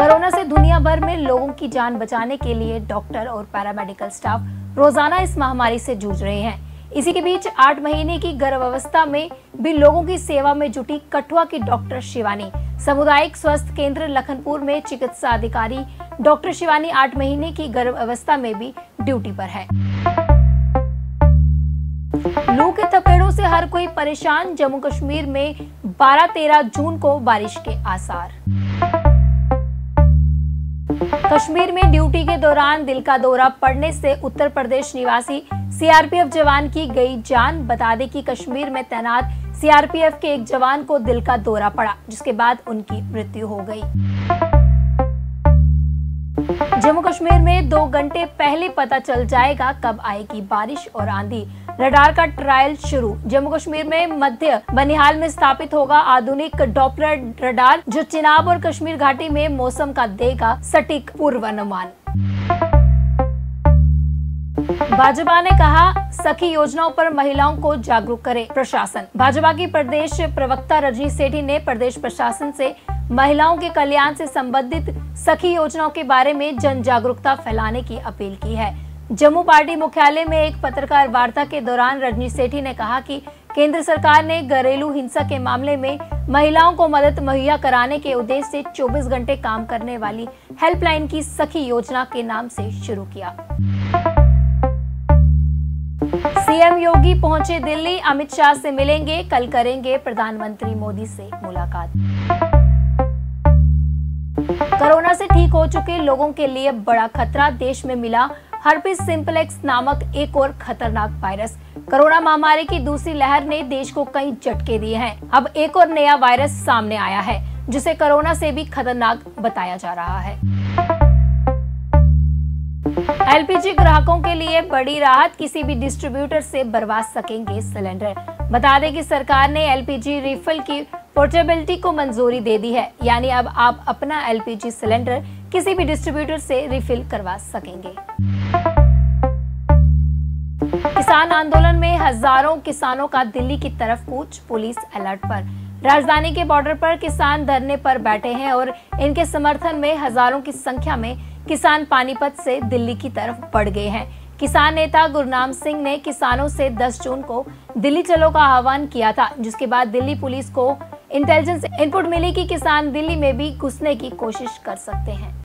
Corona से दुनिया भर में लोगों की जान बचाने के लिए डॉक्टर और पैरामेडिकल स्टाफ रोजाना इस महामारी से जूझ रहे हैं। इसी के बीच 8 महीने की गर्भावस्था में भी लोगों की सेवा में जुटी कठुआ की डॉक्टर शिवानी। सामुदायिक स्वास्थ्य केंद्र लखनपुर में चिकित्सा अधिकारी डॉक्टर शिवानी 8 महीने की गर्भावस्था में भी ड्यूटी पर है। लू के थपेड़ों से हर कोई परेशान। जम्मू कश्मीर में 12-13 जून को बारिश के आसार। कश्मीर में ड्यूटी के दौरान दिल का दौरा पड़ने से उत्तर प्रदेश निवासी सीआरपीएफ जवान की गई जान। बता दें कि कश्मीर में तैनात सीआरपीएफ के एक जवान को दिल का दौरा पड़ा, जिसके बाद उनकी मृत्यु हो गई। जम्मू कश्मीर में 2 घंटे पहले पता चल जाएगा कब आएगी बारिश और आंधी। रडार का ट्रायल शुरू। जम्मू कश्मीर में मध्य बनिहाल में स्थापित होगा आधुनिक डॉपलर रडार, जो चिनाब और कश्मीर घाटी में मौसम का देगा सटीक पूर्वानुमान। भाजपा ने कहा, सखी योजनाओं पर महिलाओं को जागरूक करे प्रशासन। भाजपा की प्रदेश प्रवक्ता रजनी सेठी ने प्रदेश प्रशासन से महिलाओं के कल्याण से संबंधित सखी योजनाओं के बारे में जन जागरूकता फैलाने की अपील की है। जम्मू पार्टी मुख्यालय में एक पत्रकार वार्ता के दौरान रजनी सेठी ने कहा कि केंद्र सरकार ने घरेलू हिंसा के मामले में महिलाओं को मदद मुहैया कराने के उद्देश्य से 24 घंटे काम करने वाली हेल्पलाइन की सखी योजना के नाम से शुरू किया। सीएम योगी पहुंचे दिल्ली, अमित शाह से मिलेंगे। कल करेंगे प्रधानमंत्री मोदी से मुलाकात। कोरोना से ठीक हो चुके लोगों के लिए बड़ा खतरा। देश में मिला हर्पिस सिंप्लेक्स नामक एक और खतरनाक वायरस। कोरोना महामारी की दूसरी लहर ने देश को कई झटके दिए हैं। अब एक और नया वायरस सामने आया है, जिसे कोरोना से भी खतरनाक बताया जा रहा है। एलपीजी ग्राहकों के लिए बड़ी राहत। किसी भी डिस्ट्रीब्यूटर से भरवा सकेंगे सिलेंडर। बता दें कि सरकार ने एलपीजी रिफिल की पोर्टेबिलिटी को मंजूरी दे दी है, यानी अब आप अपना एलपीजी सिलेंडर किसी भी डिस्ट्रीब्यूटर से रिफिल करवा सकेंगे। किसान आंदोलन में हजारों किसानों का दिल्ली की तरफ कूच। पुलिस अलर्ट पर। राजधानी के बॉर्डर पर किसान धरने पर बैठे हैं और इनके समर्थन में हजारों की संख्या में किसान पानीपत से दिल्ली की तरफ बढ़ गए हैं। किसान नेता गुरनाम सिंह ने किसानों से 10 जून को दिल्ली चलो का आह्वान किया था, जिसके बाद दिल्ली पुलिस को इंटेलिजेंस इनपुट मिली कि किसान दिल्ली में भी घुसने की कोशिश कर सकते हैं।